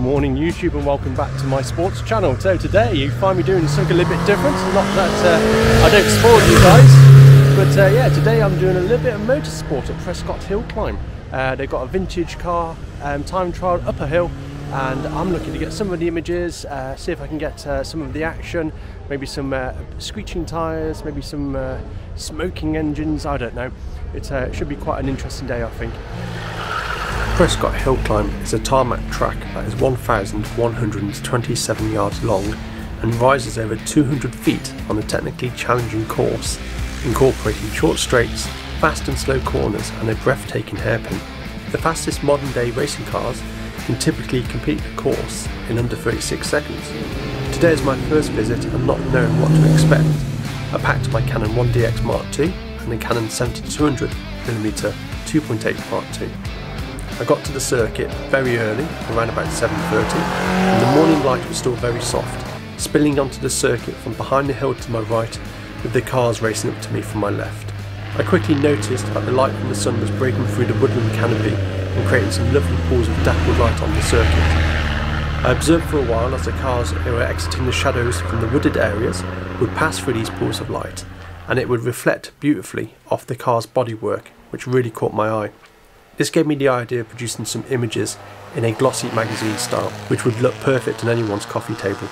morning YouTube, and welcome back to my sports channel. So today you find me doing something a little bit different. Not that I don't spoil you guys, but yeah, today I'm doing a little bit of motorsport at Prescott Hill Climb. They've got a vintage car time trial up a hill, and I'm looking to get some of the images, see if I can get some of the action, maybe some screeching tyres, maybe some smoking engines, I don't know. It should be quite an interesting day, I think. Prescott Hill Climb is a tarmac track that is 1,127 yards long and rises over 200 feet on a technically challenging course, incorporating short straights, fast and slow corners and a breathtaking hairpin. The fastest modern day racing cars can typically complete the course in under 36 seconds. Today is my first visit and not knowing what to expect, I packed my Canon 1DX Mark II and the Canon 70-200mm 2.8 Mark II. I got to the circuit very early, around about 7:30, and the morning light was still very soft, spilling onto the circuit from behind the hill to my right, with the cars racing up to me from my left. I quickly noticed that the light from the sun was breaking through the woodland canopy and creating some lovely pools of dappled light on the circuit. I observed for a while as the cars who were exiting the shadows from the wooded areas would pass through these pools of light, and it would reflect beautifully off the car's bodywork, which really caught my eye. This gave me the idea of producing some images in a glossy magazine style, which would look perfect on anyone's coffee table.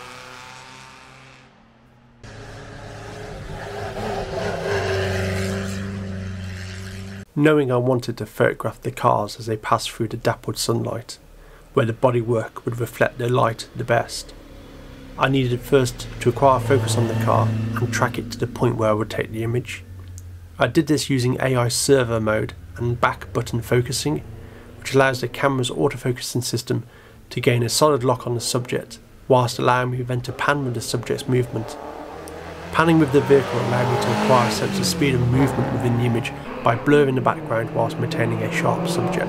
Knowing I wanted to photograph the cars as they passed through the dappled sunlight, where the bodywork would reflect their light the best, I needed first to acquire focus on the car and track it to the point where I would take the image. I did this using AI server mode and back button focusing, which allows the camera's autofocusing system to gain a solid lock on the subject, whilst allowing me then to pan with the subject's movement. Panning with the vehicle allowed me to acquire a sense of speed and movement within the image by blurring the background whilst maintaining a sharp subject.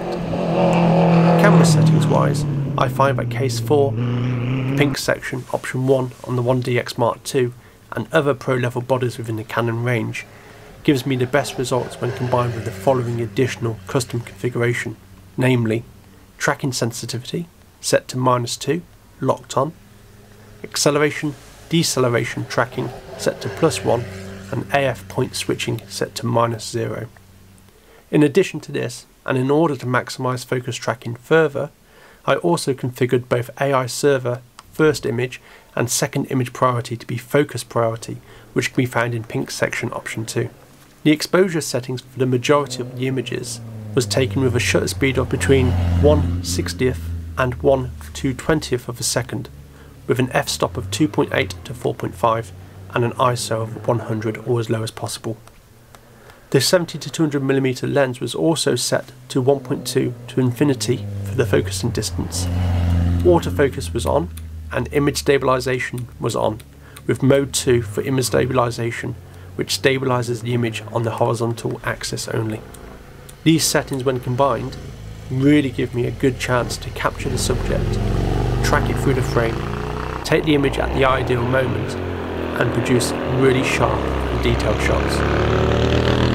Camera settings wise, I find that case 4, pink section, option 1 on the 1DX Mark II, and other pro level bodies within the Canon range gives me the best results when combined with the following additional custom configuration, namely tracking sensitivity set to -2, locked on, acceleration, deceleration tracking set to +1, and AF point switching set to -0. In addition to this, and in order to maximise focus tracking further, I also configured both AI server first image and second image priority to be focus priority, which can be found in pink section option 2. The exposure settings for the majority of the images was taken with a shutter speed of between 1/60th and 1/220th of a second, with an f-stop of 2.8 to 4.5 and an ISO of 100 or as low as possible. The 70-200mm lens was also set to 1.2 to infinity for the focusing distance. Autofocus was on and image stabilization was on, with mode 2 for image stabilization, which stabilizes the image on the horizontal axis only. These settings, when combined, really give me a good chance to capture the subject, track it through the frame, take the image at the ideal moment, and produce really sharp and detailed shots.